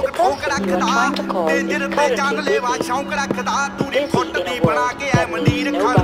ਲੋਕ ਠੋਕ ਰੱਖਦਾ ਡੇਂਜਰ ਤੇ ਜਾਨ ਲੈਵਾ ਸ਼ੌਂਕ ਰੱਖਦਾ ਤੂੰ ਨੀ ਫੁੱਟ ਦੀ ਬਣਾ ਕੇ ਐ ਮੰਡੀਰ ਖਾ